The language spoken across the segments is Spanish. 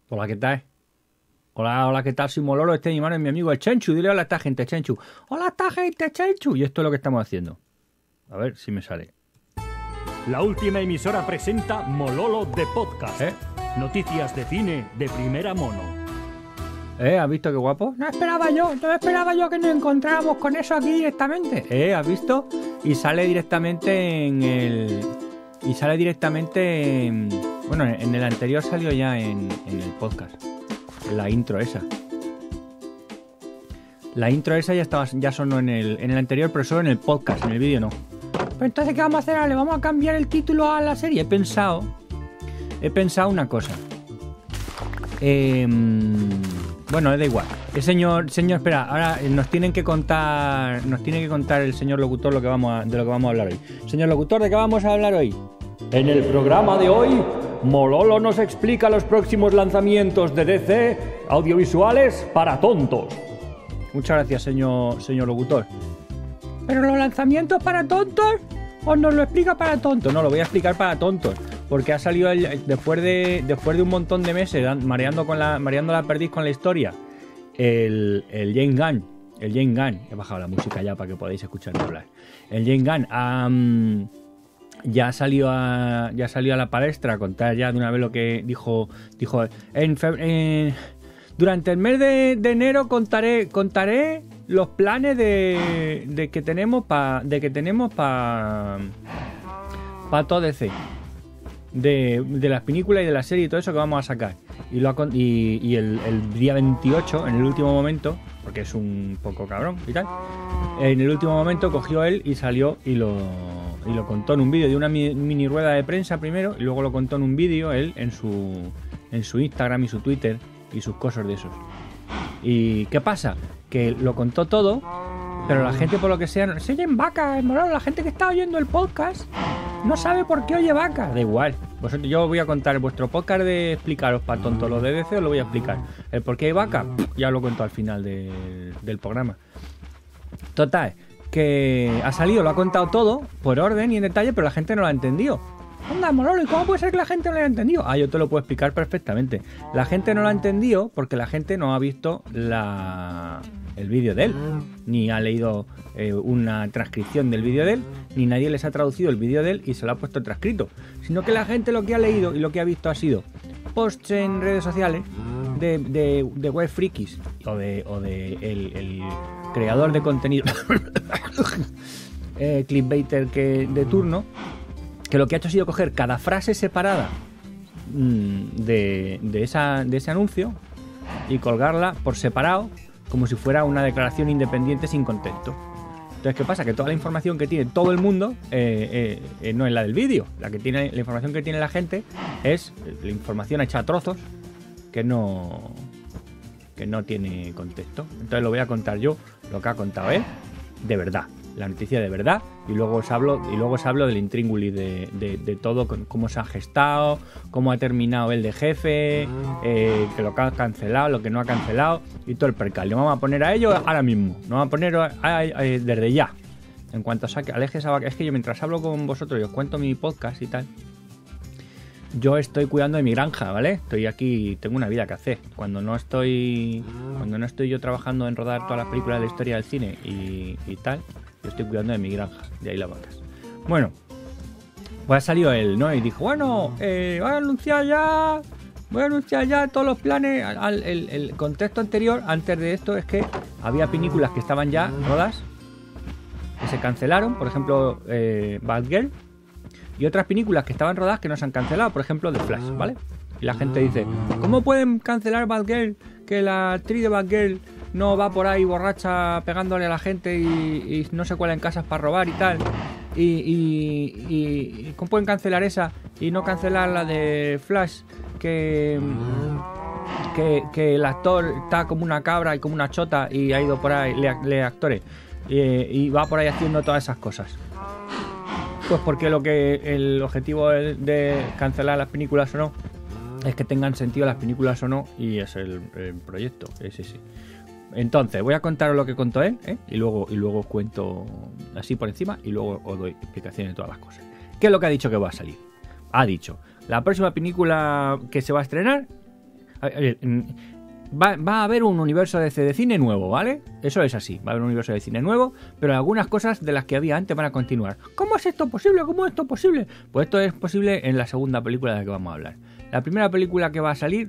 Hola, ¿qué tal? Hola, ¿qué tal? Soy Mololo, mi mano es mi amigo el Chenchu. Dile hola a esta gente, Chenchu. Hola a esta gente, Chenchu. Y esto es lo que estamos haciendo. A ver si me sale. La última emisora presenta Mololo de Podcast. ¿Eh? Noticias de cine de primera mono. ¿Has visto qué guapo? No esperaba yo que nos encontráramos con eso aquí directamente. ¿Has visto? Y sale directamente en el... Bueno, en el anterior salió ya en el podcast. La intro esa. La intro esa ya sonó en el anterior, pero solo en el podcast, en el vídeo no. Pero entonces, ¿qué vamos a hacer? ¿Le vamos a cambiar el título a la serie? He pensado una cosa. Bueno, da igual. El señor, espera, ahora nos tiene que contar el señor locutor de lo que vamos a hablar hoy. Señor locutor, ¿de qué vamos a hablar hoy? En el programa de hoy, Mololo nos explica los próximos lanzamientos de DC audiovisuales para tontos. Muchas gracias, señor locutor. ¿Pero los lanzamientos para tontos? ¿O nos lo explica para tontos? No, lo voy a explicar para tontos. Porque ha salido después de un montón de meses mareando la perdiz con la historia, el James Gunn. He bajado la música ya para que podáis escucharme hablar. El James Gunn ya salió a la palestra a contar ya de una vez lo que dijo durante el mes de enero contaré los planes que tenemos para todo DC, de las películas y de la serie y todo eso que vamos a sacar. Y el día 28, en el último momento, porque es un poco cabrón y tal, en el último momento cogió él y salió y lo contó en un vídeo de una mini rueda de prensa primero, y luego lo contó en un vídeo él en su Instagram y su Twitter y sus cosas de esos. ¿Y qué pasa? Que lo contó todo, pero la gente, por lo que sea, se oyen vacas, la gente que está oyendo el podcast no sabe por qué oye vacas. Da igual. Yo voy a contar vuestro podcast de explicaros para tontos los de DC, os lo voy a explicar. El por qué hay vacas, ya lo cuento al final del programa. Total, que ha salido, lo ha contado todo por orden y en detalle, pero la gente no lo ha entendido. Anda, Mololo, ¿y cómo puede ser que la gente no lo haya entendido? Yo te lo puedo explicar perfectamente. La gente no lo ha entendido porque la gente no ha visto el vídeo de él, ni ha leído una transcripción del vídeo de él, ni nadie les ha traducido el vídeo de él y se lo ha puesto transcrito, sino que la gente lo que ha leído y lo que ha visto ha sido posts en redes sociales de web frikis o de el creador de contenido clickbaiter de turno, que lo que ha hecho ha sido coger cada frase separada de ese anuncio y colgarla por separado como si fuera una declaración independiente sin contexto. Entonces, ¿qué pasa? Que toda la información que tiene todo el mundo no es la del vídeo. La información que tiene la gente es la información hecha a trozos que no tiene contexto. Entonces lo voy a contar yo, lo que ha contado él, de verdad. La noticia de verdad, y luego os hablo del intríngulis de todo, cómo se ha gestado, cómo ha terminado él de jefe, que lo que ha cancelado, lo que no ha cancelado y todo el percal. Le vamos a poner a ello ahora mismo, nos vamos a poner desde ya. En cuanto aleje esa vaca, es que yo mientras hablo con vosotros y os cuento mi podcast y tal, yo estoy cuidando de mi granja, ¿vale? Estoy aquí, tengo una vida que hacer. Cuando no estoy yo trabajando en rodar todas las películas de la historia del cine y tal, yo estoy cuidando de mi granja, de ahí las vacas. Bueno, pues ha salido él, ¿no? Y dijo, bueno, voy a anunciar ya todos los planes. El contexto anterior, antes de esto, es que había películas que estaban ya rodadas, que se cancelaron, por ejemplo, Batgirl, y otras películas que estaban rodadas que no se han cancelado, por ejemplo, The Flash, ¿vale? Y la gente dice, ¿cómo pueden cancelar Batgirl? Que la actriz de Batgirl no va por ahí borracha pegándole a la gente y no se cuela en casas para robar y tal. Y ¿cómo pueden cancelar esa y no cancelar la de Flash? Que el actor está como una cabra y como una chota y ha ido por ahí, le actores, y va por ahí haciendo todas esas cosas. Pues porque el objetivo de cancelar las películas o no es que tengan sentido las películas o no, y es el proyecto, es ese. Entonces, voy a contaros lo que contó él, y luego os cuento así por encima, y luego os doy explicaciones de todas las cosas. ¿Qué es lo que ha dicho que va a salir? Ha dicho, la próxima película que se va a estrenar Va a haber un universo de cine nuevo, ¿vale? Eso es así, va a haber un universo de cine nuevo, pero algunas cosas de las que había antes van a continuar. ¿Cómo es esto posible? ¿Cómo es esto posible? Pues esto es posible en la segunda película de la que vamos a hablar. La primera película que va a salir,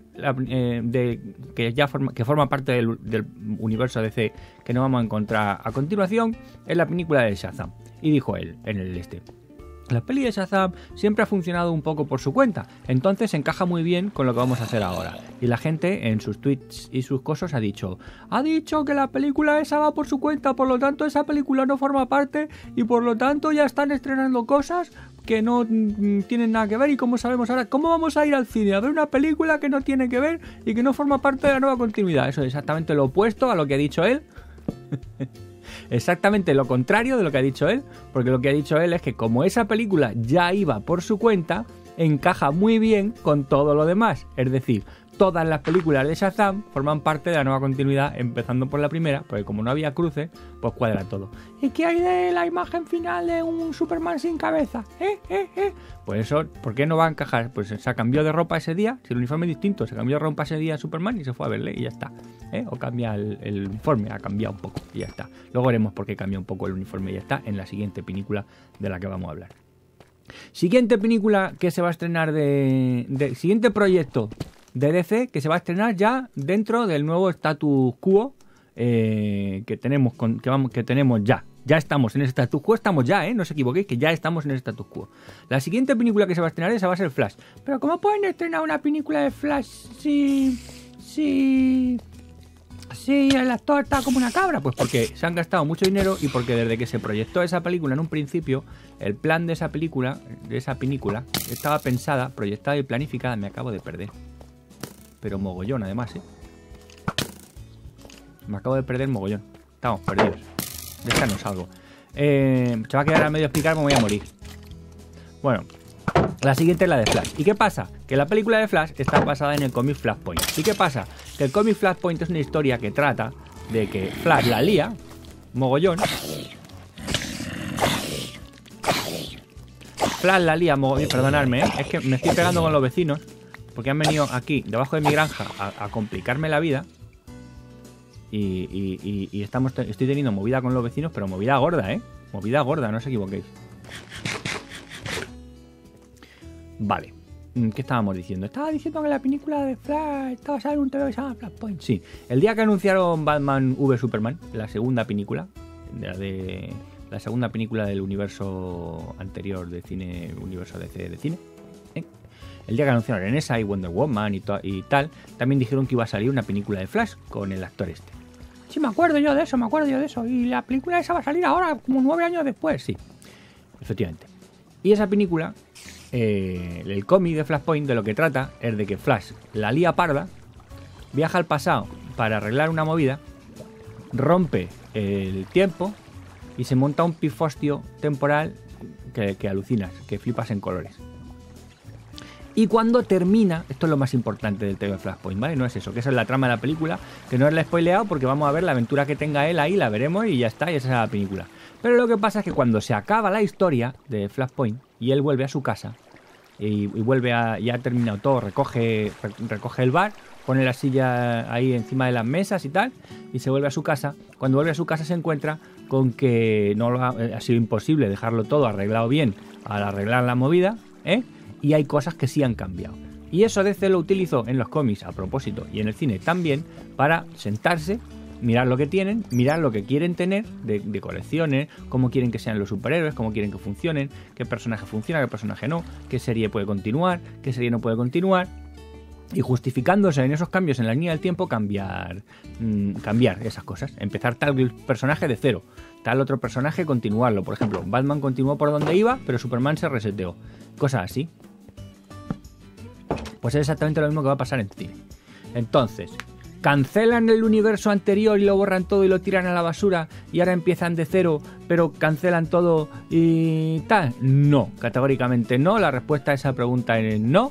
que forma parte del universo DC que nos vamos a encontrar a continuación, es la película de Shazam. Y dijo él en el la peli de Shazam siempre ha funcionado un poco por su cuenta, entonces encaja muy bien con lo que vamos a hacer ahora. Y la gente en sus tweets y sus cosas ha dicho que la película esa va por su cuenta, por lo tanto esa película no forma parte y por lo tanto ya están estrenando cosas que no tienen nada que ver. Y como sabemos ahora, ¿cómo vamos a ir al cine a ver una película que no tiene que ver y que no forma parte de la nueva continuidad? Eso es exactamente lo opuesto a lo que ha dicho él. Exactamente lo contrario de lo que ha dicho él, porque lo que ha dicho él es que como esa película ya iba por su cuenta, encaja muy bien con todo lo demás. Es decir, todas las películas de Shazam forman parte de la nueva continuidad, empezando por la primera, porque como no había cruce, pues cuadra todo. ¿Y qué hay de la imagen final de un Superman sin cabeza? Pues eso, ¿por qué no va a encajar? Pues se cambió de ropa ese día, si el uniforme es distinto, se cambió de ropa ese día Superman y se fue a verle y ya está. O cambia el uniforme, ha cambiado un poco y ya está. Luego veremos por qué cambia un poco el uniforme y ya está en la siguiente película de la que vamos a hablar. Siguiente película que se va a estrenar siguiente proyecto de DC que se va a estrenar ya dentro del nuevo status quo que tenemos ya. Ya estamos en el status quo, estamos ya, no os equivoquéis, que ya estamos en el status quo. La siguiente película que se va a estrenar esa va a ser Flash. Pero ¿cómo pueden estrenar una película de Flash si el actor está como una cabra? Pues porque se han gastado mucho dinero y porque desde que se proyectó esa película en un principio, el plan de esa película, estaba pensada, proyectada y planificada. Me acabo de perder. Pero mogollón además, me acabo de perder mogollón. Estamos perdidos. De esta no salgo. Se va a quedar a medio explicar, me voy a morir. Bueno, la siguiente es la de Flash. ¿Y qué pasa? Que la película de Flash está basada en el cómic Flashpoint. ¿Y qué pasa? Que el cómic Flashpoint es una historia que trata de que Flash la lía mogollón. Flash la lía mogollón. Perdonadme, es que me estoy pegando con los vecinos porque han venido aquí, debajo de mi granja, a complicarme la vida. Y estoy teniendo movida con los vecinos, pero movida gorda, movida gorda, no os equivoquéis. Vale, ¿qué estábamos diciendo? Estaba diciendo que la película de Flash estaba basada en un TV que se llama Flashpoint. Sí, el día que anunciaron Batman v Superman, la segunda película, la segunda película del universo anterior de cine, universo DC de cine, el día que anunciaron en esa y Wonder Woman y tal, también dijeron que iba a salir una película de Flash con el actor este. Sí, me acuerdo yo de eso. Y la película esa va a salir ahora, como 9 años después. Sí, efectivamente. Y esa película, el cómic de Flashpoint, de lo que trata es de que Flash la lía parda, viaja al pasado para arreglar una movida, rompe el tiempo y se monta un pifostio temporal que alucinas, que flipas en colores. Y cuando termina, esto es lo más importante del TV Flashpoint, ¿vale? No es eso, que esa es la trama de la película, que no es la he spoileado porque vamos a ver la aventura que tenga él ahí, la veremos y ya está, y esa es la película. Pero lo que pasa es que cuando se acaba la historia de Flashpoint y él vuelve a su casa y vuelve ya ha terminado todo, recoge el bar, pone la silla ahí encima de las mesas y tal, y se vuelve a su casa. Cuando vuelve a su casa se encuentra con que ha sido imposible dejarlo todo arreglado bien al arreglar la movida, y hay cosas que sí han cambiado. Y eso DC lo utilizó en los cómics a propósito y en el cine también para sentarse, mirar lo que tienen, mirar lo que quieren tener de colecciones, cómo quieren que sean los superhéroes, cómo quieren que funcionen, qué personaje funciona, qué personaje no, qué serie puede continuar, qué serie no puede continuar. Y justificándose en esos cambios en la línea del tiempo, cambiar esas cosas. Empezar tal personaje de cero, tal otro personaje continuarlo. Por ejemplo, Batman continuó por donde iba, pero Superman se reseteó. Cosas así. Pues es exactamente lo mismo que va a pasar en cine. Entonces, ¿cancelan el universo anterior y lo borran todo y lo tiran a la basura y ahora empiezan de cero, pero cancelan todo y tal? No, categóricamente no. La respuesta a esa pregunta es no,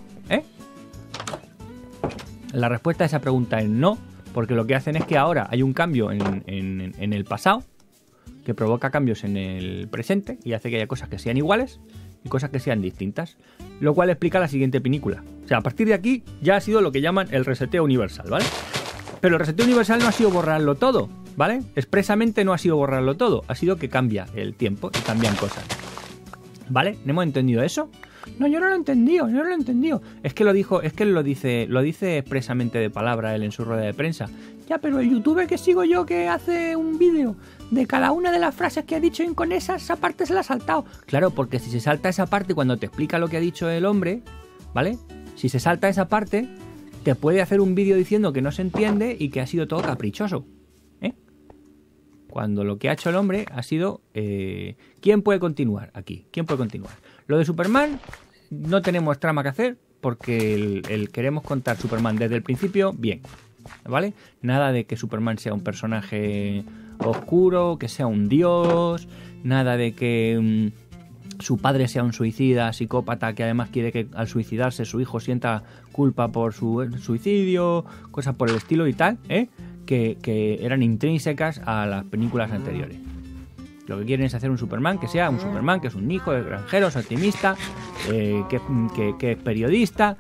La respuesta a esa pregunta es no, porque lo que hacen es que ahora hay un cambio en el pasado que provoca cambios en el presente y hace que haya cosas que sean iguales y cosas que sean distintas, lo cual explica la siguiente película. O sea, a partir de aquí ya ha sido lo que llaman el reseteo universal, ¿vale? Pero el reseteo universal no ha sido borrarlo todo, ¿vale? Expresamente no ha sido borrarlo todo, ha sido que cambia el tiempo y cambian cosas, ¿vale? ¿No hemos entendido eso? No, yo no lo he entendido. Es que él lo dice expresamente de palabra él en su rueda de prensa. Ya, pero el youtuber que sigo yo que hace un vídeo de cada una de las frases que ha dicho y con esa parte se la ha saltado. Claro, porque si se salta esa parte cuando te explica lo que ha dicho el hombre, ¿vale? Si se salta esa parte, te puede hacer un vídeo diciendo que no se entiende y que ha sido todo caprichoso, ¿eh? Cuando lo que ha hecho el hombre ha sido... ¿Quién puede continuar aquí? ¿Quién puede continuar? Lo de Superman no tenemos trama que hacer porque queremos contar Superman desde el principio bien, ¿vale? Nada de que Superman sea un personaje oscuro, que sea un dios, nada de que su padre sea un suicida, psicópata, que además quiere que al suicidarse su hijo sienta culpa por su suicidio, cosas por el estilo y tal, que eran intrínsecas a las películas anteriores. Lo que quieren es hacer un Superman que sea un Superman que es un hijo de granjeros, optimista, que es periodista.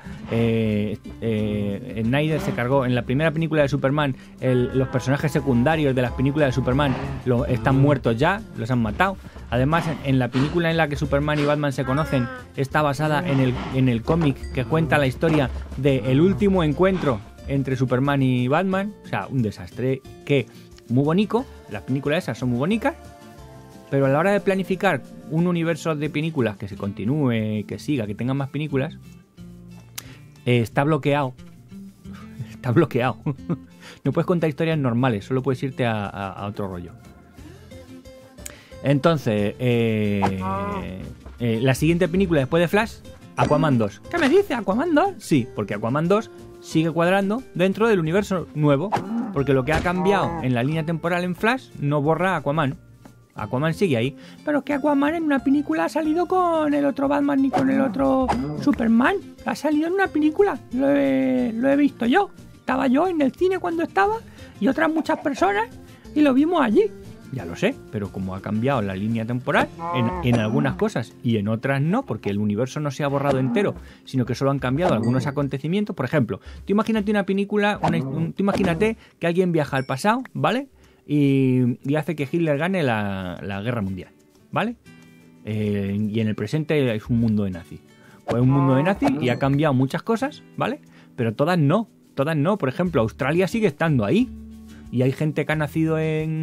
Snyder se cargó en la primera película de Superman, los personajes secundarios de las películas de Superman están muertos ya, los han matado. Además, en la película en la que Superman y Batman se conocen está basada en el cómic que cuenta la historia del último encuentro entre Superman y Batman. O sea, un desastre que muy bonito, las películas esas son muy bonitas, pero a la hora de planificar un universo de películas que se continúe, que siga, que tenga más películas, está bloqueado. Está bloqueado. No puedes contar historias normales, solo puedes irte a otro rollo. Entonces, la siguiente película después de Flash, Aquaman 2. ¿Qué me dice? ¿Aquaman 2? Sí, porque Aquaman 2 sigue cuadrando dentro del universo nuevo, porque lo que ha cambiado en la línea temporal en Flash no borra a Aquaman. Aquaman sigue ahí. Pero es que Aquaman en una película ha salido con el otro Batman ni con el otro Superman. Ha salido en una película. Lo he visto yo. Estaba yo en el cine cuando estaba y otras muchas personas y lo vimos allí. Ya lo sé, pero como ha cambiado la línea temporal en algunas cosas y en otras no, porque el universo no se ha borrado entero, sino que solo han cambiado algunos acontecimientos. Por ejemplo, tú imagínate una película, tú imagínate que alguien viaja al pasado, ¿vale? Y hace que Hitler gane la guerra mundial, ¿vale? Y en el presente es un mundo de nazis. Pues un mundo de nazis y ha cambiado muchas cosas, ¿vale? Pero todas no. Por ejemplo, Australia sigue estando ahí. Y hay gente que ha nacido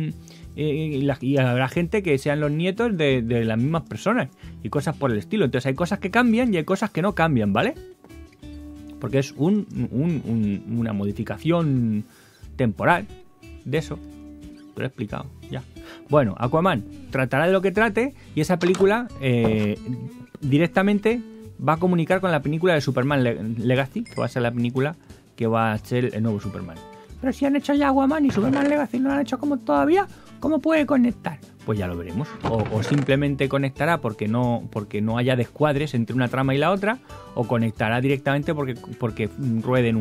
y habrá gente que sean los nietos de las mismas personas. Y cosas por el estilo. Entonces hay cosas que cambian y hay cosas que no cambian, ¿vale? Porque es una modificación temporal de eso. Te lo he explicado, ya. Bueno, Aquaman tratará de lo que trate y esa película directamente va a comunicar con la película de Superman Legacy, que va a ser la película que va a ser el nuevo Superman. Pero si han hecho ya Aquaman y Superman Legacy no lo han hecho como todavía, ¿cómo puede conectar? Pues ya lo veremos. O simplemente conectará porque no haya descuadres entre una trama y la otra, o conectará directamente porque rueden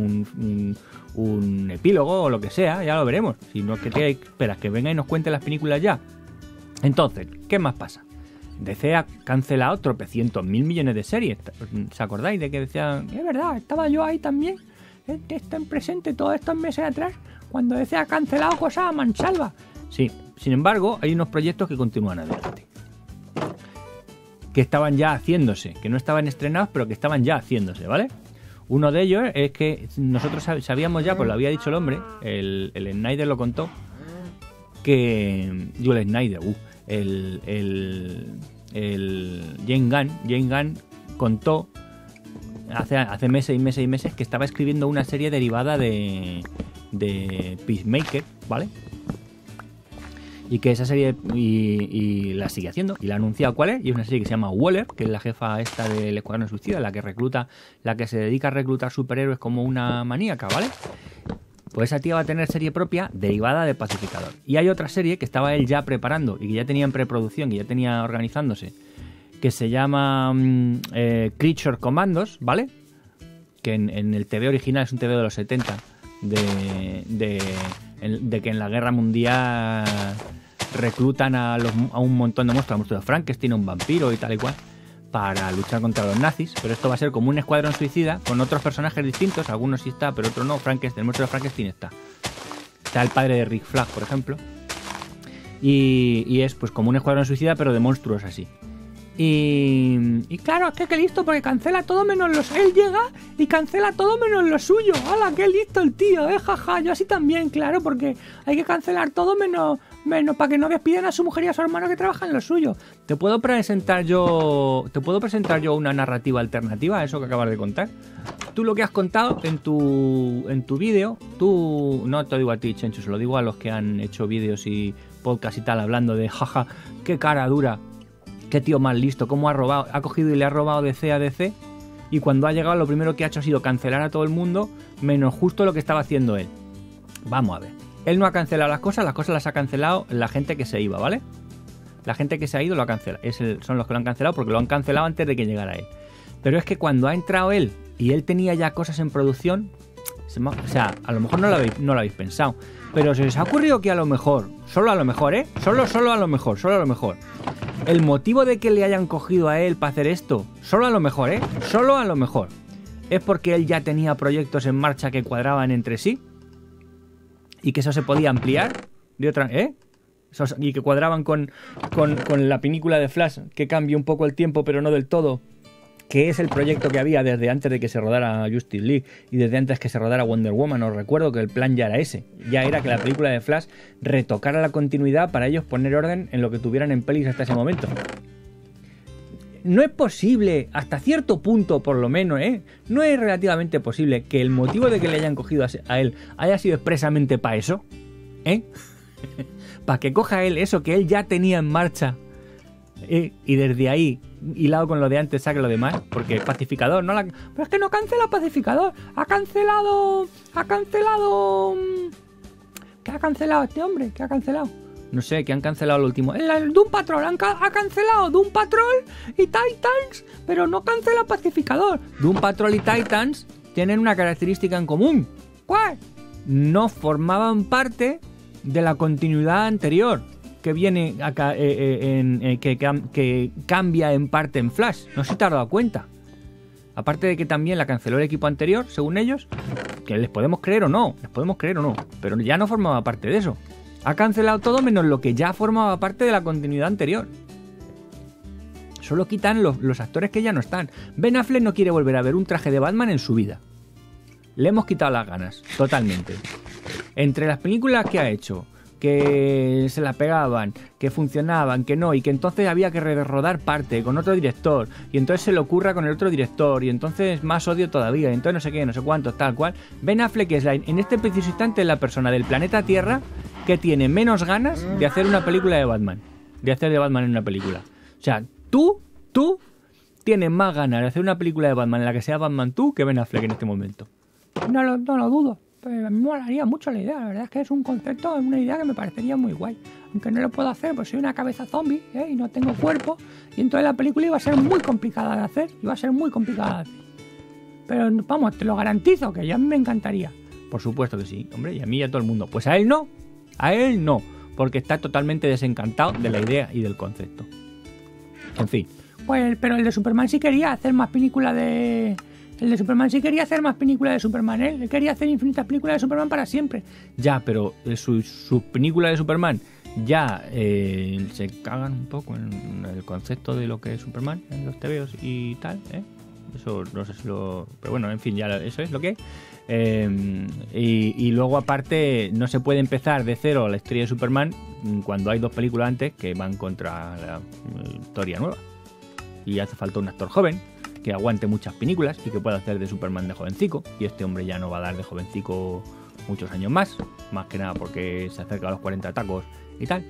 un epílogo o lo que sea, ya lo veremos. Si no es que te esperas que venga y nos cuente las películas ya. Entonces, ¿qué más pasa? DC ha cancelado tropecientos mil millones de series. ¿Se acordáis de que decían? Es verdad, estaba yo ahí también. Está en presente todos estos meses atrás cuando DC ha cancelado cosas a mansalva. Sí, sin embargo, hay unos proyectos que continúan adelante. Que estaban ya haciéndose, que no estaban estrenados, pero que estaban ya haciéndose, ¿vale? Uno de ellos es que nosotros sabíamos ya, pues lo había dicho el hombre, el Snyder lo contó, que... Yo el Snyder, el James Gunn contó hace meses y meses que estaba escribiendo una serie derivada de Peacemaker, ¿vale? Y que esa serie y la sigue haciendo y la ha anunciado cuál es, y es una serie que se llama Waller, que es la jefa esta del Escuadrón Suicida, la que se dedica a reclutar superhéroes como una maníaca, ¿vale? Pues esa tía va a tener serie propia derivada de Pacificador. Y hay otra serie que estaba él ya preparando y que ya tenía en preproducción, que ya tenía organizándose, que se llama Creature Commandos, ¿vale? Que en el TV original es un TV de los 70 de que en la guerra mundial reclutan a un montón de monstruos, a Frankenstein, a un vampiro y tal y cual. para luchar contra los nazis, pero esto va a ser como un escuadrón suicida con otros personajes distintos, algunos sí está, pero otros no. Frankenstein, el monstruo de Frankenstein está. Está el padre de Rick Flag, por ejemplo. Y es pues como un escuadrón suicida, pero de monstruos así. Y claro, es que qué listo, porque cancela todo menos los... Él llega y cancela todo menos lo suyo. ¡Hala, qué listo el tío! Jaja, yo así también, claro, porque hay que cancelar todo menos para que no despidan a su mujer y a su hermano que trabajan en lo suyo. ¿Te puedo presentar yo una narrativa alternativa a eso que acabas de contar? Tú lo que has contado en tu vídeo, tú... No te lo digo a ti, Chencho, se lo digo a los que han hecho vídeos y podcast y tal, hablando de jaja, qué cara dura. Qué tío más listo, cómo ha cogido y le ha robado DC a DC, y cuando ha llegado lo primero que ha hecho ha sido cancelar a todo el mundo, menos justo lo que estaba haciendo él. Vamos a ver. Él no ha cancelado las cosas las ha cancelado la gente que se iba, ¿vale? La gente que se ha ido lo ha cancelado. Son los que lo han cancelado porque lo han cancelado antes de que llegara él. Pero es que cuando ha entrado él y él tenía ya cosas en producción, o sea, a lo mejor no lo habéis pensado, pero se os ha ocurrido que a lo mejor, solo a lo mejor, solo a lo mejor, el motivo de que le hayan cogido a él para hacer esto, solo a lo mejor, es porque él ya tenía proyectos en marcha que cuadraban entre sí y que eso se podía ampliar de otra, y que cuadraban con la película de Flash, que cambia un poco el tiempo pero no del todo, que es el proyecto que había desde antes de que se rodara Justice League y desde antes que se rodara Wonder Woman. Os recuerdo que el plan ya era ese. Ya era que la película de Flash retocara la continuidad para ellos poner orden en lo que tuvieran en pelis hasta ese momento. No es posible, hasta cierto punto por lo menos, no es relativamente posible que el motivo de que le hayan cogido a él haya sido expresamente para eso, para que coja él eso que él ya tenía en marcha, y desde ahí, hilado con lo de antes, saque lo demás, porque Pacificador no la... Pero es que no cancela Pacificador, ha cancelado... ¿Qué ha cancelado este hombre? ¿Qué ha cancelado? No sé, ¿qué han cancelado lo último? El Doom Patrol, ha cancelado Doom Patrol y Titans, pero no cancela Pacificador. Doom Patrol y Titans tienen una característica en común. ¿Cuál? No formaban parte de la continuidad anterior, que viene acá, que cambia en parte en Flash. No sé si te has dado cuenta. Aparte de que también la canceló el equipo anterior, según ellos, que les podemos creer o no, pero ya no formaba parte de eso. Ha cancelado todo menos lo que ya formaba parte de la continuidad anterior. Solo quitan los actores que ya no están. Ben Affleck no quiere volver a ver un traje de Batman en su vida. Le hemos quitado las ganas, totalmente. Entre las películas que ha hecho, que se la pegaban, que funcionaban, que no, y que entonces había que rodar parte con otro director, y entonces se le ocurra con el otro director, y entonces más odio todavía, y entonces no sé qué, no sé cuánto, tal cual. Ben Affleck es en este preciso instante la persona del planeta Tierra que tiene menos ganas de hacer una película de Batman, de hacer de Batman en una película. O sea, tú tienes más ganas de hacer una película de Batman en la que sea Batman tú que Ben Affleck en este momento. No lo dudo. Pues a mí me molaría mucho la idea, la verdad es que es un concepto, es una idea que me parecería muy guay. Aunque no lo puedo hacer, pues soy una cabeza zombie, y no tengo cuerpo, y entonces la película iba a ser muy complicada de hacer, Pero vamos, te lo garantizo, que ya a mí me encantaría. Por supuesto que sí, hombre, y a mí y a todo el mundo. Pues a él no, porque está totalmente desencantado de la idea y del concepto. En fin. Pues, pero el de Superman sí quería hacer más películas de... El de Superman sí quería hacer más películas de Superman, Él quería hacer infinitas películas de Superman para siempre. Ya, pero sus películas de Superman ya se cagan un poco en el concepto de lo que es Superman, en los tebeos y tal, Eso no sé si lo... Pero bueno, en fin, ya eso es lo que y luego aparte no se puede empezar de cero la historia de Superman cuando hay dos películas antes que van contra la historia nueva. Y hace falta un actor joven que aguante muchas películas y que pueda hacer de Superman de jovencico, y este hombre ya no va a dar de jovencico muchos años más que nada porque se acerca a los 40 tacos y tal,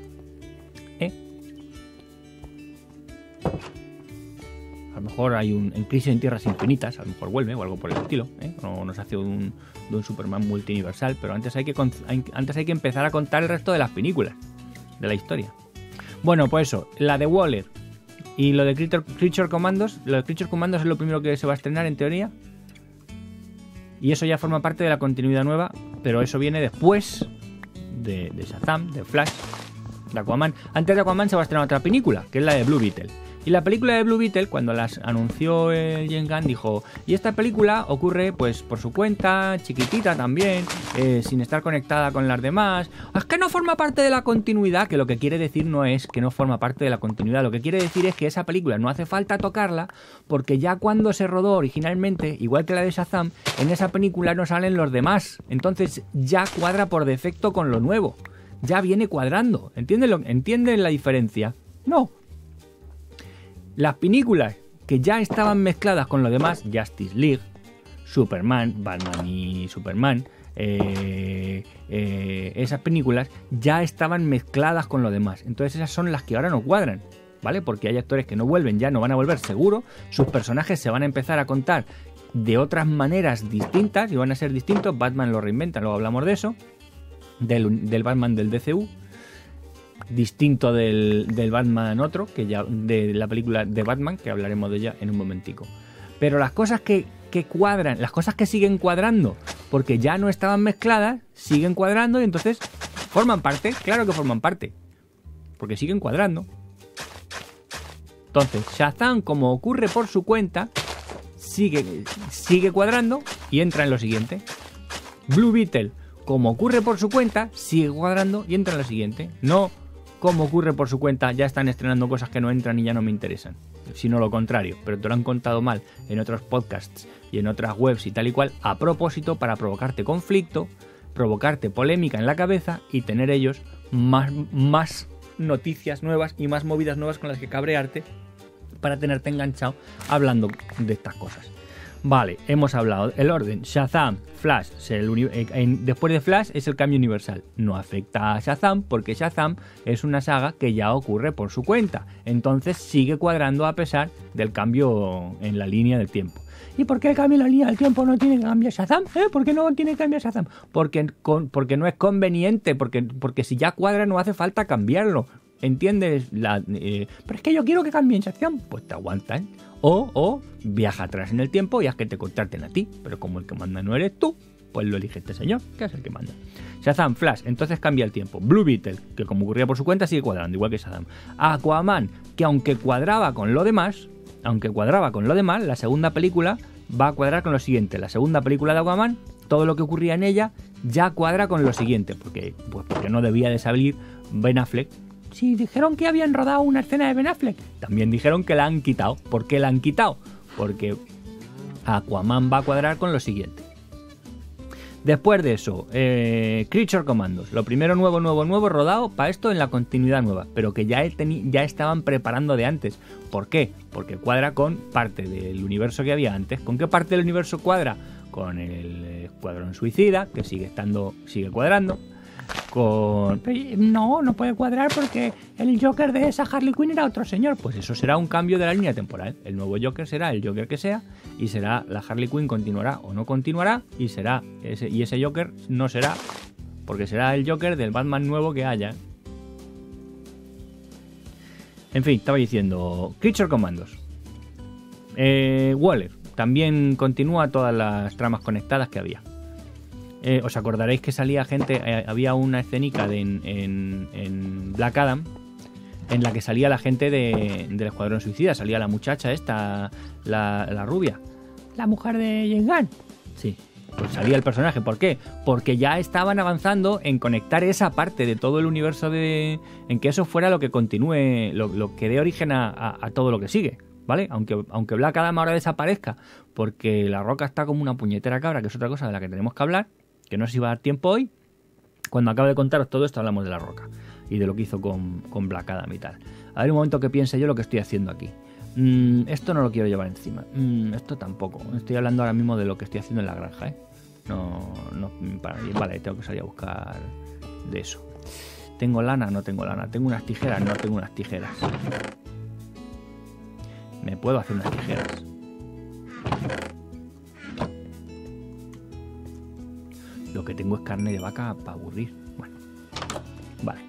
A lo mejor hay en Crisis en Tierras Infinitas, a lo mejor vuelve o algo por el estilo, o nos hace de un Superman multiuniversal, pero antes hay que empezar a contar el resto de las películas de la historia. Bueno, pues eso, la de Waller y lo de Creature Commandos. Lo de Creature Commandos es lo primero que se va a estrenar en teoría. Y eso ya forma parte de la continuidad nueva. Pero eso viene después de Shazam, de Flash, de Aquaman. Antes de Aquaman se va a estrenar otra película, que es la de Blue Beetle. Y la película de Blue Beetle, cuando las anunció el James Gunn, dijo, y esta película ocurre pues por su cuenta, chiquitita también, sin estar conectada con las demás. Es que no forma parte de la continuidad, que lo que quiere decir no es que no forma parte de la continuidad, lo que quiere decir es que esa película no hace falta tocarla, porque ya cuando se rodó originalmente, igual que la de Shazam, en esa película no salen los demás, entonces ya cuadra por defecto con lo nuevo, ya viene cuadrando. ¿Entienden la diferencia? No. Las películas que ya estaban mezcladas con lo demás, Justice League, Superman, Batman y Superman, esas películas ya estaban mezcladas con lo demás. Entonces esas son las que ahora no cuadran, ¿vale? Porque hay actores que no vuelven, ya no van a volver seguro, sus personajes se van a empezar a contar de otras maneras distintas y van a ser distintos. Batman lo reinventa, luego hablamos de eso, del Batman del DCU. Distinto del Batman otro, que ya de la película de Batman, que hablaremos de ella en un momentico. Pero las cosas que cuadran, las cosas que siguen cuadrando, porque ya no estaban mezcladas, siguen cuadrando y entonces forman parte, claro que forman parte, porque siguen cuadrando. Entonces, Shazam, como ocurre por su cuenta, sigue cuadrando y entra en lo siguiente. Blue Beetle, como ocurre por su cuenta, sigue cuadrando y entra en lo siguiente. No como ocurre por su cuenta, ya están estrenando cosas que no entran y ya no me interesan, sino lo contrario, pero te lo han contado mal en otros podcasts y en otras webs y tal y cual, a propósito, para provocarte conflicto, provocarte polémica en la cabeza y tener ellos más noticias nuevas y más movidas nuevas con las que cabrearte para tenerte enganchado hablando de estas cosas. Vale, hemos hablado. El orden, Shazam, Flash, después de Flash es el cambio universal. No afecta a Shazam porque Shazam es una saga que ya ocurre por su cuenta. Entonces sigue cuadrando a pesar del cambio en la línea del tiempo. ¿Y por qué el cambio en la línea del tiempo no tiene que cambiar Shazam? ¿Por qué no tiene que cambiar Shazam? Porque no es conveniente, porque si ya cuadra no hace falta cambiarlo. ¿Entiendes? Pero es que yo quiero que cambien Shazam. Pues te aguantan. O viaja atrás en el tiempo y haz que te contraten a ti. Pero como el que manda no eres tú, pues lo elige este señor, que es el que manda. Shazam, Flash, entonces cambia el tiempo. Blue Beetle, que como ocurría por su cuenta, sigue cuadrando, igual que Shazam. Aquaman, que aunque cuadraba con lo demás, la segunda película va a cuadrar con lo siguiente. La segunda película de Aquaman, todo lo que ocurría en ella, ya cuadra con lo siguiente. Porque no debía de salir Ben Affleck. Si dijeron que habían rodado una escena de Ben Affleck, también dijeron que la han quitado. ¿Por qué la han quitado? Porque Aquaman va a cuadrar con lo siguiente. Después de eso, Creature Commandos. Lo primero nuevo rodado para esto en la continuidad nueva, pero que ya estaban preparando de antes. ¿Por qué? Porque cuadra con parte del universo que había antes. ¿Con qué parte del universo cuadra? Con el Escuadrón Suicida, que sigue cuadrando. No puede cuadrar porque el Joker de esa Harley Quinn era otro señor. Pues eso será un cambio de la línea temporal. El nuevo Joker será el Joker que sea, y será la Harley Quinn continuará o no continuará, y ese Joker no será, porque será el Joker del Batman nuevo que haya. En fin, estaba diciendo Creature Commandos. Waller también continúa todas las tramas conectadas que había. Os acordaréis que salía gente, había una escenica en Black Adam en la que salía la gente del Escuadrón Suicida, salía la muchacha esta, la rubia, la mujer de James Gunn. Sí, pues salía el personaje. ¿Por qué? Porque ya estaban avanzando en conectar esa parte de todo el universo en que eso fuera lo que continúe, lo que dé origen a todo lo que sigue, ¿vale? Aunque Black Adam ahora desaparezca porque La Roca está como una puñetera cabra, que es otra cosa de la que tenemos que hablar, que no sé si va a dar tiempo hoy. Cuando acabe de contaros todo esto hablamos de La Roca y de lo que hizo con Black Adam y tal. A ver un momento que piense yo lo que estoy haciendo aquí. Esto no lo quiero llevar encima. Esto tampoco. Estoy hablando ahora mismo de lo que estoy haciendo en la granja, ¿eh? Vale, tengo que salir a buscar de eso. ¿Tengo lana? No tengo lana. ¿Tengo unas tijeras? No tengo unas tijeras. Me puedo hacer unas tijeras. Lo que tengo es carne de vaca para aburrir. Bueno, vale.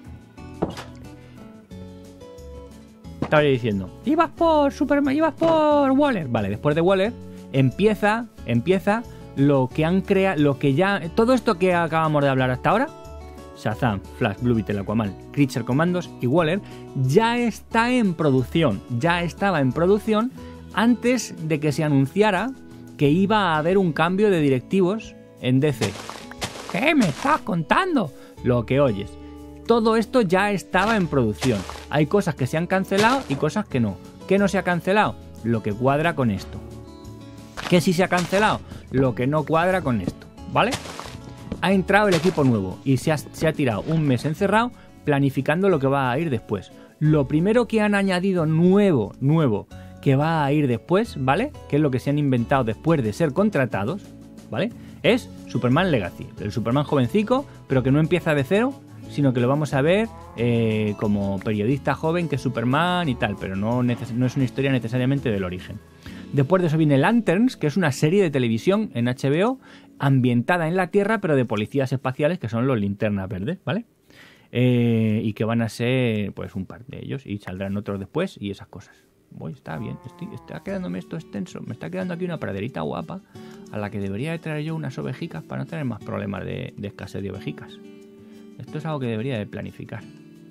Estaba yo diciendo, ibas por Superman, ibas por Waller. Vale, después de Waller empieza lo que han creado, lo que ya, todo esto que acabamos de hablar hasta ahora Shazam, Flash, Blue Beetle, Aquaman, Creature Commandos y Waller, ya está en producción. Ya estaba en producción antes de que se anunciara que iba a haber un cambio de directivos en DC. ¿Qué me estás contando? Lo que oyes. Todo esto ya estaba en producción. Hay cosas que se han cancelado y cosas que no. ¿Qué no se ha cancelado? Lo que cuadra con esto. ¿Qué sí se ha cancelado? Lo que no cuadra con esto, ¿vale? Ha entrado el equipo nuevo y se ha tirado un mes encerrado planificando lo que va a ir después. Lo primero que han añadido nuevo, que va a ir después, ¿vale? Que es lo que se han inventado después de ser contratados, ¿vale? Es Superman Legacy, el Superman jovencico, pero que no empieza de cero, sino que lo vamos a ver como periodista joven que es Superman y tal, pero no es una historia necesariamente del origen. Después de eso viene Lanterns, que es una serie de televisión en HBO ambientada en la Tierra, pero de policías espaciales, que son los Linternas Verdes, ¿vale? Y que van a ser pues un par de ellos y saldrán otros después y esas cosas. Está bien, está quedándome esto extenso, me está quedando aquí una praderita guapa a la que debería de traer yo unas ovejicas para no tener más problemas de escasez de ovejicas. Esto es algo que debería de planificar.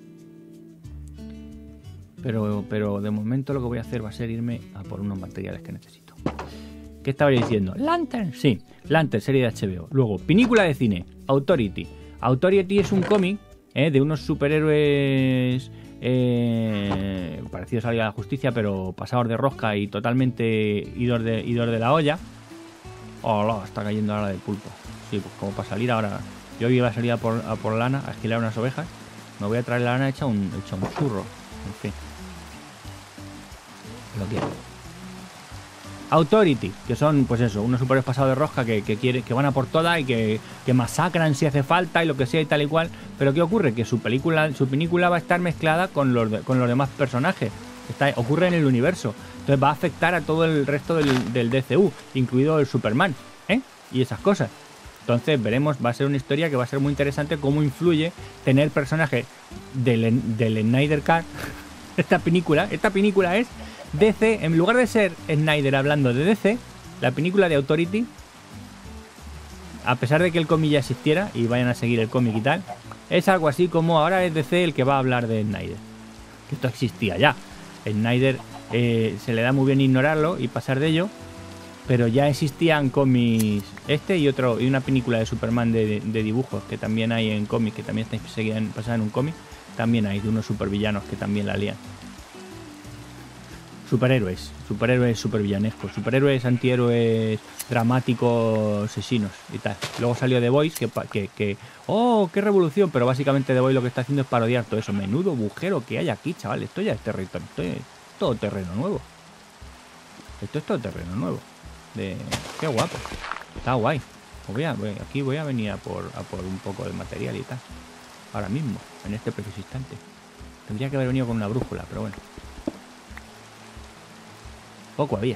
Pero de momento lo que voy a hacer va a ser irme a por unos materiales que necesito. ¿Qué estaba yo diciendo? Lantern, sí, Lantern, serie de HBO. Luego, película de cine, Authority. Authority es un cómic de unos superhéroes parecidos a la Liga de la Justicia, pero pasados de rosca y totalmente idos de la olla. Hola, está cayendo ahora del pulpo. Sí, pues como para salir ahora. Yo iba a salir a por lana, a esquilar unas ovejas. Me voy a traer la lana hecha un churro. En fin. Lo quiero. Authority, que son, pues eso, unos superhéroes pasados de rosca que van a por todas y que masacran si hace falta y lo que sea y tal y cual. Pero ¿qué ocurre? Que su película va a estar mezclada con los demás personajes. Ocurre en el universo. Entonces va a afectar a todo el resto del DCU, incluido el Superman, y esas cosas. Entonces veremos, va a ser una historia que va a ser muy interesante cómo influye tener personajes del Snyder Cut. Esta película es DC, en lugar de ser Snyder hablando de DC, la película de Authority, a pesar de que el cómic ya existiera y vayan a seguir el cómic y tal, es algo así como ahora es DC el que va a hablar de Snyder. Que esto existía ya. Snyder se le da muy bien ignorarlo y pasar de ello, pero ya existían cómics y una película de Superman de dibujos que también hay en cómic, que también seguían pasando en un cómic, también hay de unos supervillanos que también la lían. Superhéroes supervillanescos, superhéroes antihéroes dramáticos, asesinos y tal. Luego salió The Voice, que ¡oh, qué revolución! Pero básicamente The Voice lo que está haciendo es parodiar todo eso. Menudo agujero que hay aquí, chaval. Esto ya es territorio, esto es todo terreno nuevo. Esto es todo terreno nuevo. Qué guapo. Está guay. Aquí voy a venir a por un poco de material y tal. Ahora mismo, en este preciso instante. Tendría que haber venido con una brújula, pero bueno. Poco había.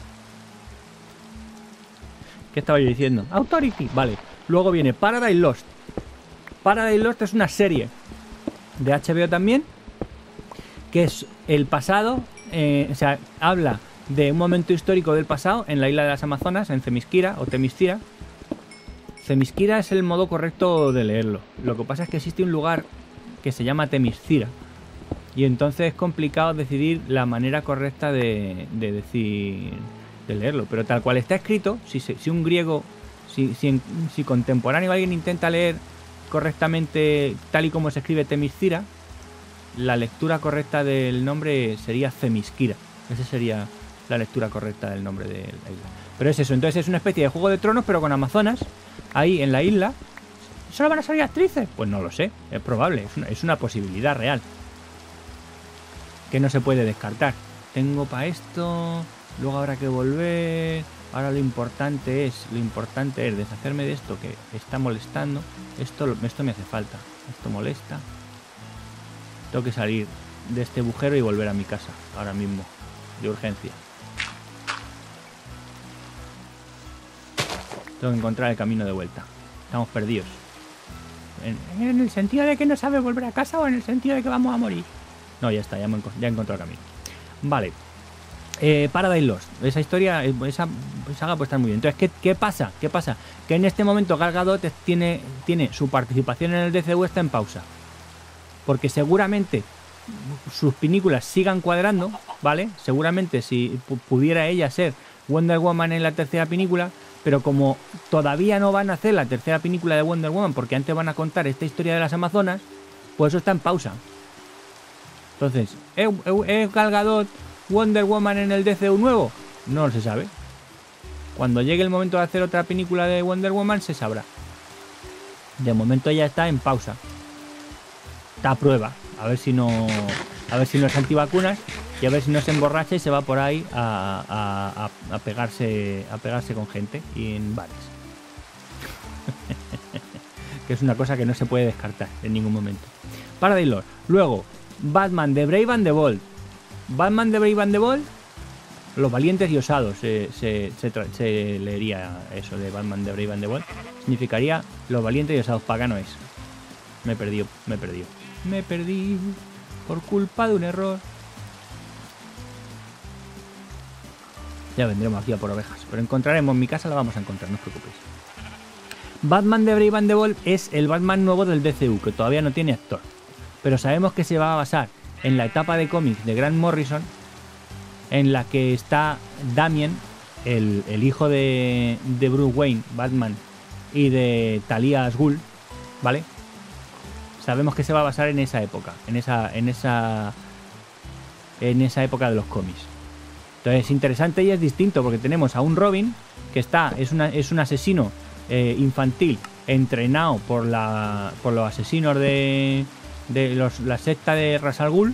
¿Qué estaba yo diciendo? Authority, vale. Luego viene Paradise Lost. Paradise Lost es una serie de HBO también, que es el pasado, habla de un momento histórico del pasado en la isla de las Amazonas, en Themyscira o Temiscira. Themyscira es el modo correcto de leerlo. Lo que pasa es que existe un lugar que se llama Temiscira. Y entonces es complicado decidir la manera correcta de leerlo. Pero tal cual está escrito, si un griego, si contemporáneo alguien intenta leer correctamente tal y como se escribe Temiscira, la lectura correcta del nombre sería Themyscira. Esa sería la lectura correcta del nombre de la isla. Pero es eso, entonces es una especie de Juego de Tronos, pero con Amazonas, ahí en la isla. ¿Solo van a salir actrices? Pues no lo sé, es probable, es una posibilidad real que no se puede descartar. Tengo para esto, luego habrá que volver. Ahora lo importante es deshacerme de esto que está molestando. Esto me hace falta, esto molesta. Tengo que salir de este agujero y volver a mi casa ahora mismo, de urgencia. Tengo que encontrar el camino de vuelta. Estamos perdidos. ¿En el sentido de que no sabes volver a casa o en el sentido de que vamos a morir? No, ya está, ya he encontrado el camino. Vale. Paradise Lost. Esa historia, esa saga puede estar muy bien. Entonces, ¿qué pasa? Que en este momento Gal Gadot tiene su participación en el DCU está en pausa. Porque seguramente sus películas sigan cuadrando, ¿vale? Seguramente si pudiera ella ser Wonder Woman en la tercera película, pero como todavía no van a hacer la tercera película de Wonder Woman porque antes van a contar esta historia de las Amazonas, pues eso está en pausa. Entonces, ¿es Gal Gadot Wonder Woman en el DCU nuevo? No se sabe. Cuando llegue el momento de hacer otra película de Wonder Woman se sabrá. De momento ella está en pausa. Está a prueba. A ver si no es antivacunas y a ver si no se emborracha y se va por ahí a pegarse con gente y en bares. Que es una cosa que no se puede descartar en ningún momento. Paradise Lost. Luego, Batman de Brave and the Bold. Batman de Brave and the Bold, los valientes y osados. Se leería eso de Batman de Brave and the Bold. Significaría los valientes y osados. Pagano es. Me perdí por culpa de un error. Ya vendremos aquí a por ovejas, pero encontraremos, en mi casa la vamos a encontrar, no os preocupéis. Batman de Brave and the Bold es el Batman nuevo del DCU, que todavía no tiene actor, pero sabemos que se va a basar en la etapa de cómics de Grant Morrison, en la que está Damian, el hijo de Bruce Wayne, Batman, y de Talia al Ghul, ¿vale? Sabemos que se va a basar en esa época, en esa época de los cómics. Entonces es interesante y es distinto porque tenemos a un Robin que es un asesino infantil entrenado por los asesinos de la secta de Ra's al Ghul,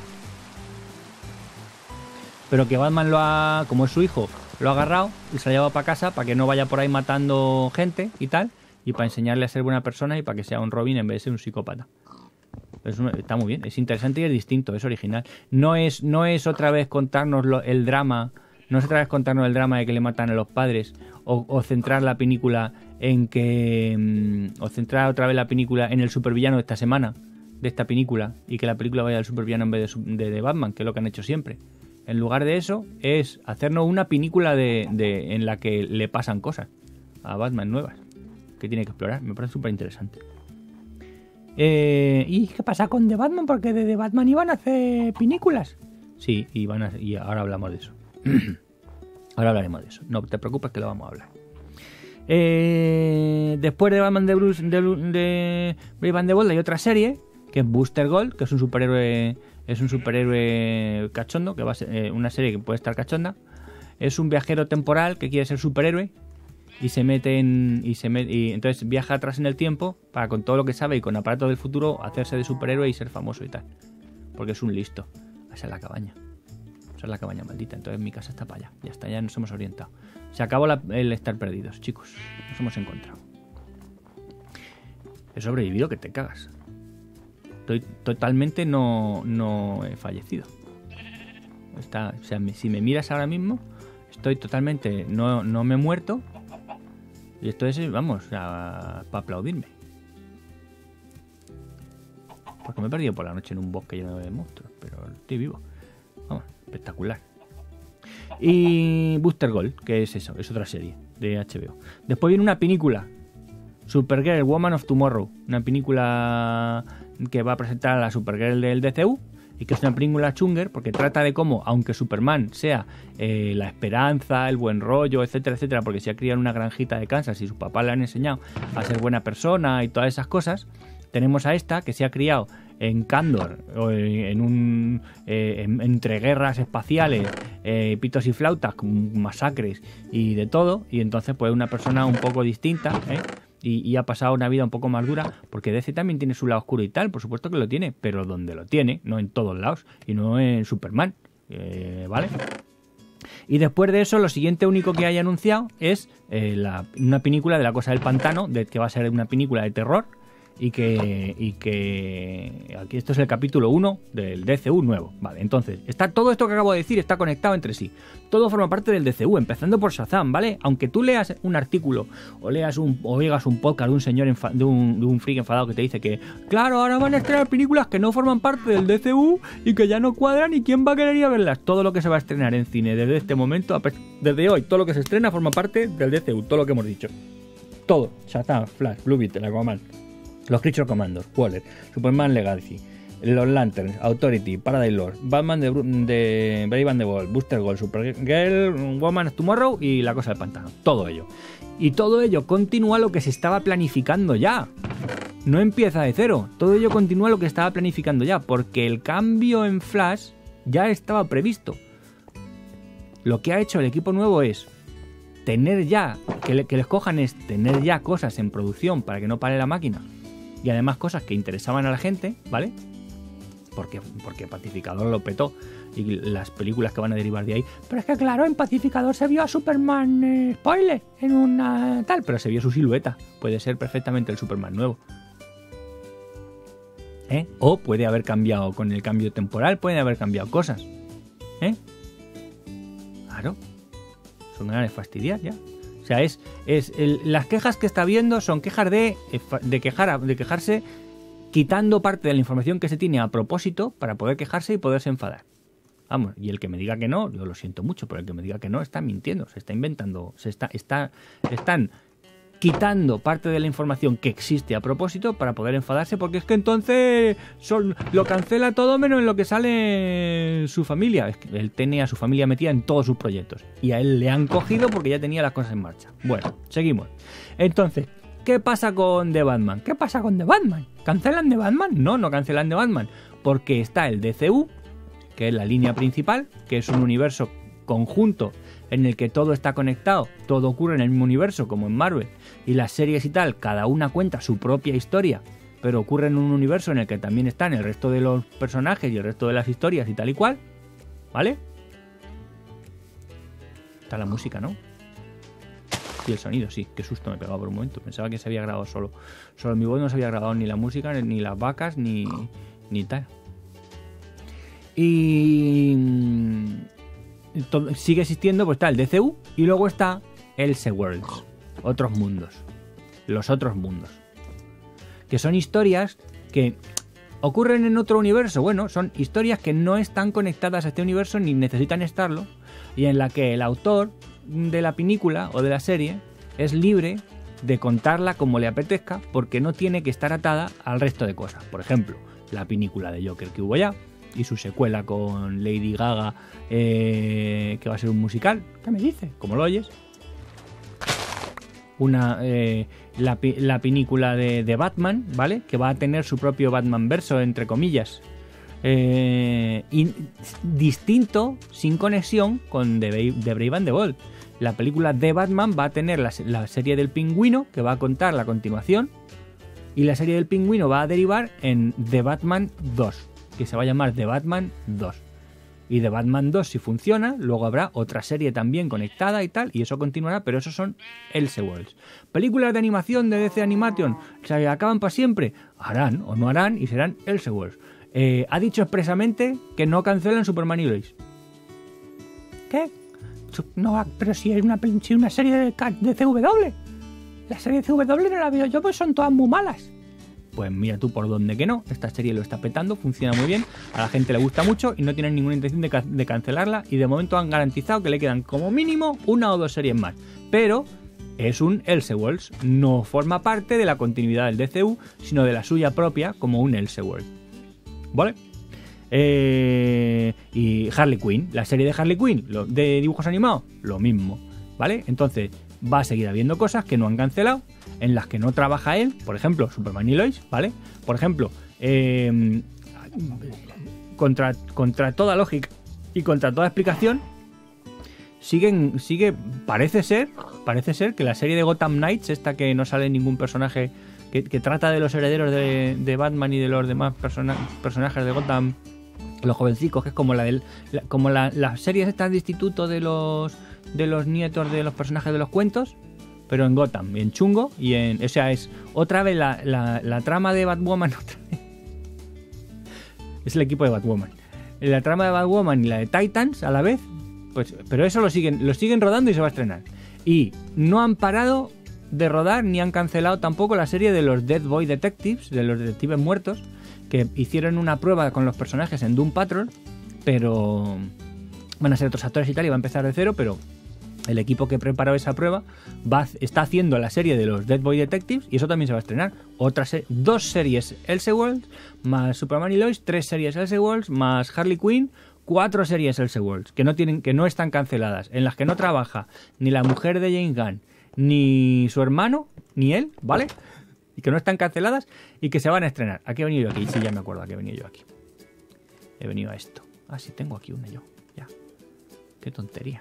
pero que Batman como es su hijo, lo ha agarrado y se lo ha llevado para casa para que no vaya por ahí matando gente y tal, y para enseñarle a ser buena persona y para que sea un Robin en vez de ser un psicópata. Está muy bien, es interesante y es distinto, es original. No es otra vez contarnos el drama, no es otra vez contarnos el drama de que le matan a los padres, o centrar la película en que o centrar otra vez la película en el supervillano de esta semana, de esta película, y que la película vaya al supervillano en vez de Batman, que es lo que han hecho siempre. En lugar de eso, es hacernos una película en la que le pasan cosas a Batman nuevas que tiene que explorar. Me parece súper interesante. ¿Y qué pasa con The Batman? Porque de The Batman iban a hacer películas. Sí, y ahora hablamos de eso. Ahora hablaremos de eso. No te preocupes que lo vamos a hablar. Después de Batman de Brave and the Bold hay otra serie que es Booster Gold, que es un superhéroe cachondo, que va a ser una serie que puede estar cachonda. Es un viajero temporal que quiere ser superhéroe y y entonces viaja atrás en el tiempo para, con todo lo que sabe y con aparatos del futuro, hacerse de superhéroe y ser famoso y tal, porque es un listo. Esa es la cabaña maldita. Entonces mi casa está para allá, ya está, ya nos hemos orientado. Se acabó el estar perdidos, chicos, nos hemos encontrado. He sobrevivido que te cagas. Estoy totalmente no he fallecido. O sea, si me miras ahora mismo, estoy totalmente no me he muerto. Y esto es, vamos, para aplaudirme. Porque me he perdido por la noche en un bosque lleno de monstruos, pero estoy vivo. Vamos, espectacular. Y Booster Gold, que es eso, es otra serie de HBO. Después viene una película, Supergirl, Woman of Tomorrow, una película que va a presentar a la Supergirl del DCU, y que es una película chunger porque trata de cómo, aunque Superman sea la esperanza, el buen rollo, etcétera, etcétera, porque se ha criado en una granjita de Kansas y su papá le han enseñado a ser buena persona y todas esas cosas, tenemos a esta que se ha criado en Kandor, entre guerras espaciales, pitos y flautas, con masacres y de todo, y entonces pues una persona un poco distinta, y ha pasado una vida un poco más dura, porque DC también tiene su lado oscuro y tal, por supuesto que lo tiene, pero donde lo tiene, no en todos lados, y no en Superman, ¿vale? Y después de eso, lo siguiente único que haya anunciado es una película de La Cosa del Pantano, que va a ser una película de terror, y que aquí esto es el capítulo 1 del DCU nuevo. Vale, entonces, todo esto que acabo de decir está conectado entre sí. Todo forma parte del DCU, empezando por Shazam, ¿vale? Aunque tú leas un artículo o oigas un podcast de un señor de un freak enfadado que te dice que, claro, ahora van a estrenar películas que no forman parte del DCU y que ya no cuadran y quién va a querer ir a verlas. Todo lo que se va a estrenar en cine desde este momento, desde hoy, todo lo que se estrena forma parte del DCU, todo lo que hemos dicho. Todo. Shazam, Flash, Blue Beetle, Aquaman, los Creature Commandos, Waller, Superman Legacy, los Lanterns, Authority, Paradise Lost, Batman de Brave and the Bold, Booster Gold, Supergirl, Woman of Tomorrow y La Cosa del Pantano. Todo ello. Y todo ello continúa lo que se estaba planificando ya. No empieza de cero. Todo ello continúa lo que estaba planificando ya, porque el cambio en Flash ya estaba previsto. Lo que ha hecho el equipo nuevo es tener ya, que les cojan es tener ya cosas en producción para que no pare la máquina. Y además cosas que interesaban a la gente, ¿vale? Porque Pacificador lo petó y las películas que van a derivar de ahí. Pero es que claro, en Pacificador se vio a Superman, spoiler, en una tal, pero se vio su silueta. Puede ser perfectamente el Superman nuevo. O puede haber cambiado con el cambio temporal, pueden haber cambiado cosas. Claro. Son ganas de fastidiar ya. O sea, las quejas que está viendo son quejas de quejarse quitando parte de la información que se tiene a propósito para poder quejarse y poderse enfadar. Vamos, y el que me diga que no, yo lo siento mucho, pero el que me diga que no está mintiendo, se está inventando, están quitando parte de la información que existe a propósito para poder enfadarse, porque es que entonces lo cancela todo menos en lo que sale su familia. Es que él tenía a su familia metida en todos sus proyectos y a él le han cogido porque ya tenía las cosas en marcha. Bueno, seguimos. Entonces, ¿qué pasa con The Batman? ¿Qué pasa con The Batman? ¿Cancelan The Batman? No cancelan The Batman, porque está el DCU, que es la línea principal, que es un universo conjunto en el que todo está conectado, todo ocurre en el mismo universo como en Marvel, y las series y tal, cada una cuenta su propia historia, pero ocurre en un universo en el que también están el resto de los personajes y el resto de las historias y tal y cual, ¿vale? Está la música, ¿no? Y el sonido, sí, qué susto me pegaba por un momento, pensaba que se había grabado solo mi voz, no se había grabado ni la música, ni las vacas, ni tal. Y sigue existiendo, pues está el DCU y luego está Elseworlds, otros mundos, los otros mundos, que son historias que ocurren en otro universo. Bueno, son historias que no están conectadas a este universo ni necesitan estarlo, y en la que el autor de la película o de la serie es libre de contarla como le apetezca, porque no tiene que estar atada al resto de cosas. Por ejemplo, la película de Joker que hubo ya, y su secuela con Lady Gaga, que va a ser un musical. ¿Qué me dice? ¿Cómo lo oyes? La película de Batman, ¿vale? Que va a tener su propio Batman verso, entre comillas. Y distinto, sin conexión con The Brave and the Bold. La película de Batman va a tener la serie del Pingüino, que va a contar la continuación. Y la serie del Pingüino va a derivar en The Batman 2. Que se va a llamar The Batman 2. Y The Batman 2, si funciona, luego habrá otra serie también conectada y tal, y eso continuará, pero esos son Elseworlds. Películas de animación de DC Animation, ¿se acaban para siempre? Harán o no harán y serán Elseworlds. Ha dicho expresamente que no cancelan Superman y Lois. ¿Qué? No, pero si es una serie de CW. La serie de CW no la veo yo, pues son todas muy malas. Pues mira tú por dónde que no, esta serie lo está petando, funciona muy bien, a la gente le gusta mucho y no tienen ninguna intención de cancelarla, y de momento han garantizado que le quedan como mínimo 1 o 2 series más. Pero es un Elseworlds, no forma parte de la continuidad del DCU, sino de la suya propia como un Elseworlds. ¿Vale? Y Harley Quinn, la serie de Harley Quinn, de dibujos animados, lo mismo, ¿vale? Entonces va a seguir habiendo cosas que no han cancelado, en las que no trabaja él, por ejemplo, Superman y Lois, ¿vale? Por ejemplo, contra toda lógica y contra toda explicación, parece ser que la serie de Gotham Knights, esta que no sale ningún personaje, que trata de los herederos de Batman y de los demás personajes de Gotham, los jovencicos, que es como las series estas de instituto de los nietos de los personajes de los cuentos, pero en Gotham, en chungo, y en... O sea, es otra vez la trama de Batwoman. Es el equipo de Batwoman. La trama de Batwoman y la de Titans a la vez, pues, pero eso lo siguen rodando y se va a estrenar. Y no han parado de rodar ni han cancelado tampoco la serie de los Dead Boy Detectives, de los detectives muertos, que hicieron una prueba con los personajes en Doom Patrol, pero van a ser otros actores y tal, y va a empezar de cero, pero el equipo que preparó esa prueba está haciendo la serie de los Dead Boy Detectives y eso también se va a estrenar. Dos series Elseworlds más Superman y Lois, 3 series Elseworlds más Harley Quinn, 4 series Elseworlds que no están canceladas, en las que no trabaja ni la mujer de James Gunn, ni su hermano, ni él, ¿vale? Y que no están canceladas y que se van a estrenar. ¿A qué he venido yo aquí? Sí, ya me acuerdo a qué he venido yo aquí. He venido a esto. Ah, sí, tengo aquí una yo. Ya. Qué tontería.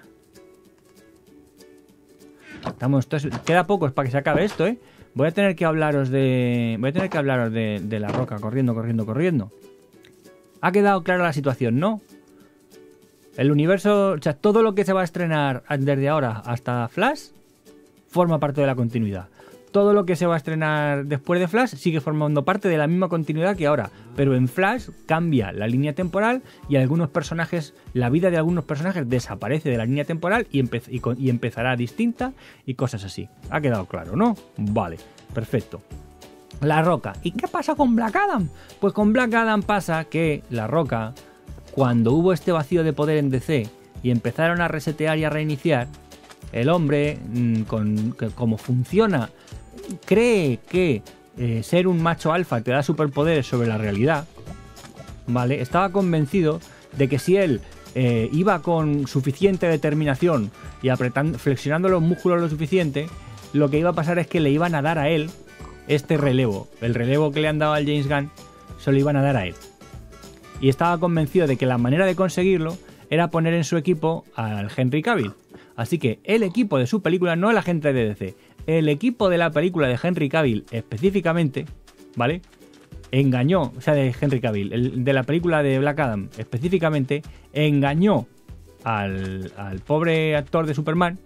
Queda poco para que se acabe esto, ¿eh? Voy a tener que hablaros de La Roca corriendo. Ha quedado clara la situación, ¿no? El universo, o sea, todo lo que se va a estrenar desde ahora hasta Flash forma parte de la continuidad. Todo lo que se va a estrenar después de Flash sigue formando parte de la misma continuidad que ahora, pero en Flash cambia la línea temporal y la vida de algunos personajes desaparece de la línea temporal y empezará distinta y cosas así. ¿Ha quedado claro, no? Vale, perfecto. La Roca. ¿Y qué pasa con Black Adam? Pues con Black Adam pasa que La Roca, cuando hubo este vacío de poder en DC y empezaron a resetear y a reiniciar, el hombre, como funciona, cree que ser un macho alfa te da superpoderes sobre la realidad, ¿vale? Estaba convencido de que si él iba con suficiente determinación y flexionando los músculos lo suficiente, lo que iba a pasar es que le iban a dar a él este relevo. El relevo que le han dado al James Gunn se lo iban a dar a él. Y estaba convencido de que la manera de conseguirlo era poner en su equipo al Henry Cavill. Así que el equipo de su película, no el agente de DC, el equipo de la película de Henry Cavill específicamente, ¿vale? Engañó, o sea, de Henry Cavill, el de la película de Black Adam específicamente, engañó al pobre actor de Superman,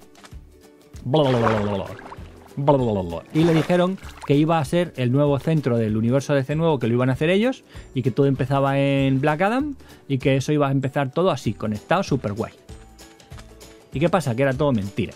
y le dijeron que iba a ser el nuevo centro del universo DC nuevo, que lo iban a hacer ellos, y que todo empezaba en Black Adam, y que eso iba a empezar todo así, conectado, super guay. ¿Y qué pasa? Que era todo mentira.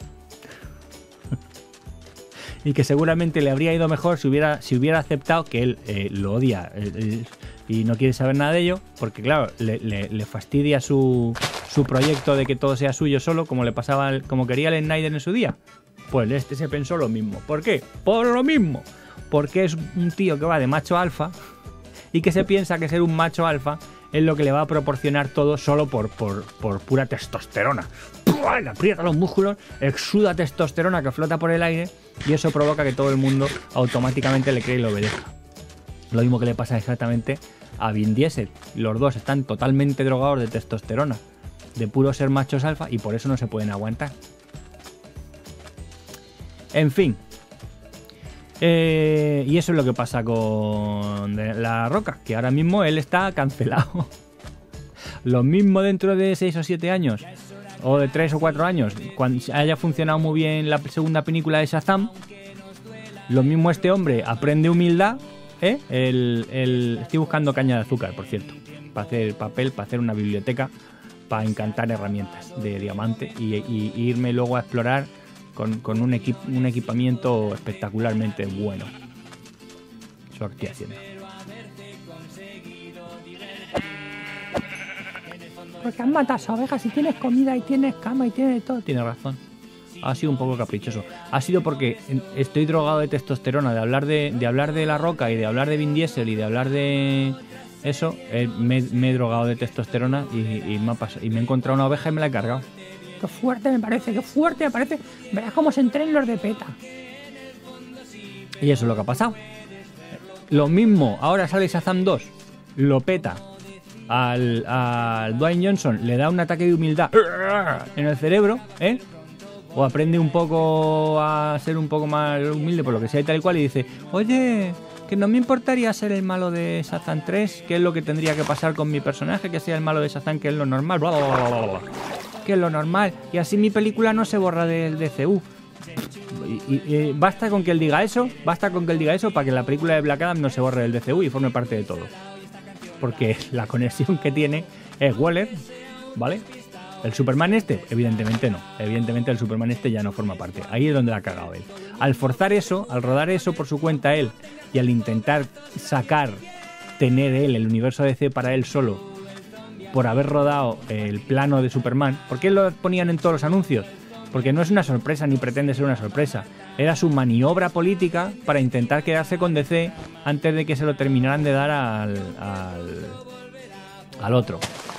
Y que seguramente le habría ido mejor si hubiera aceptado que él lo odia y no quiere saber nada de ello, porque claro, le fastidia su proyecto de que todo sea suyo solo, como quería el Snyder en su día. Pues este se pensó lo mismo. ¿Por qué? Por lo mismo. Porque es un tío que va de macho alfa y que se piensa que ser un macho alfa es lo que le va a proporcionar todo solo por pura testosterona. Le aprieta los músculos, exuda testosterona que flota por el aire y eso provoca que todo el mundo automáticamente le cree y lo obedezca. Lo mismo que le pasa exactamente a Vin Diesel. Los dos están totalmente drogados de testosterona, de puro ser machos alfa, y por eso no se pueden aguantar. En fin. Y eso es lo que pasa con La Roca, que ahora mismo él está cancelado. Lo mismo dentro de 6 o 7 años, o de 3 o 4 años, cuando haya funcionado muy bien la segunda película de Shazam, lo mismo este hombre aprende humildad, estoy buscando caña de azúcar, por cierto, para hacer papel, para hacer una biblioteca, para encantar herramientas de diamante y irme luego a explorar con un equipamiento espectacularmente bueno. Eso lo estoy haciendo. Porque han matado a ovejas y tienes comida y tienes cama y tienes todo. Tienes razón. Ha sido un poco caprichoso. Ha sido porque estoy drogado de testosterona, de hablar de La Roca y de hablar de Vin Diesel y de hablar de eso. Me he drogado de testosterona y me he encontrado una oveja y me la he cargado. Qué fuerte me parece. Verás cómo se entrenan los de PETA. Y eso es lo que ha pasado. Lo mismo, ahora sale Shazam 2, lo peta. Al Dwayne Johnson le da un ataque de humildad en el cerebro, o aprende un poco a ser un poco más humilde por lo que sea y tal y cual, y dice, oye, que no me importaría ser el malo de Shazam 3, que es lo que tendría que pasar con mi personaje, que sea el malo de Shazam, que es lo normal, bla, bla, bla, bla, bla, que es lo normal, y así mi película no se borra del DCU. basta con que él diga eso, para que la película de Black Adam no se borre del DCU y forme parte de todo. Porque la conexión que tiene es Waller, ¿vale? ¿El Superman este? Evidentemente no. Evidentemente el Superman este ya no forma parte. Ahí es donde la ha cagado él. Al forzar eso, al rodar eso por su cuenta él, y al intentar tener él el universo DC para él solo, por haber rodado el plano de Superman, ¿por qué lo ponían en todos los anuncios? Porque no es una sorpresa ni pretende ser una sorpresa. Era su maniobra política para intentar quedarse con DC antes de que se lo terminaran de dar al otro.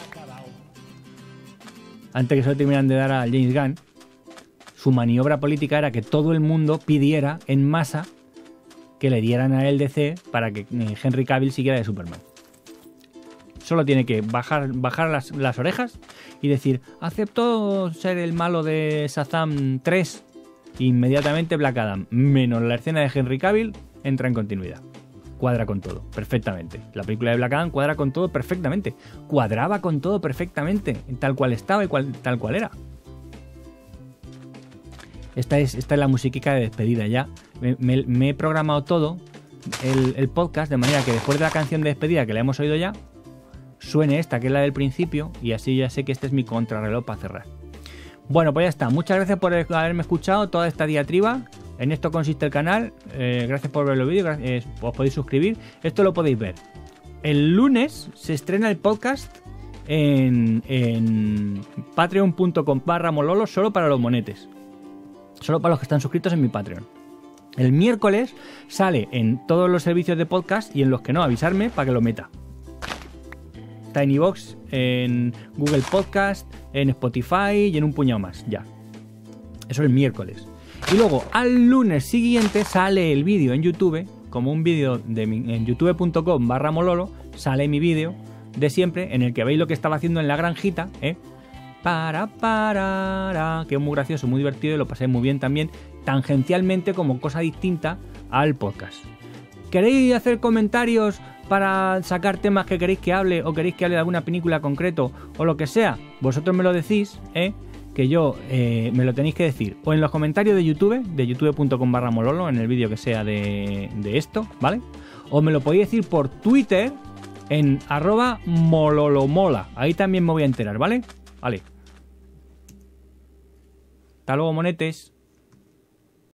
Antes que se lo terminaran de dar a James Gunn, su maniobra política era que todo el mundo pidiera en masa que le dieran a él DC para que Henry Cavill siguiera de Superman. Solo tiene que bajar las orejas y decir, acepto ser el malo de Shazam 3. Inmediatamente Black Adam, menos la escena de Henry Cavill, entra en continuidad. Cuadra con todo, perfectamente. La película de Black Adam cuadra con todo perfectamente. Cuadraba con todo perfectamente, tal cual estaba y tal cual era. Esta es la musiquita de despedida ya. Me he programado todo, el podcast, de manera que después de la canción de despedida que la hemos oído ya, suene esta, que es la del principio, y así ya sé que este es mi contrarreloj para cerrar. Bueno, pues ya está. Muchas gracias por haberme escuchado toda esta diatriba. En esto consiste el canal. Gracias por ver los vídeos. Os podéis suscribir. Esto lo podéis ver. El lunes se estrena el podcast en patreon.com/mololo solo para los monetes. Solo para los que están suscritos en mi Patreon. El miércoles sale en todos los servicios de podcast y en los que no, avisarme para que lo meta. Está en iVoox, en Google Podcast, en Spotify y en un puñado más, ya. Eso el miércoles. Y luego, al lunes siguiente, sale el vídeo en YouTube, como un vídeo en youtube.com/mololo, sale mi vídeo de siempre, en el que veis lo que estaba haciendo en la granjita, que es muy gracioso, muy divertido y lo pasé muy bien también, tangencialmente como cosa distinta al podcast. ¿Queréis hacer comentarios para sacar temas que queréis que hable o queréis que hable de alguna película concreto o lo que sea? Vosotros me lo decís, que yo me lo tenéis que decir o en los comentarios de YouTube, de youtube.com/mololo, en el vídeo que sea de esto, ¿vale? O me lo podéis decir por Twitter en @mololomola. Ahí también me voy a enterar, ¿vale? Vale. Hasta luego, monetes.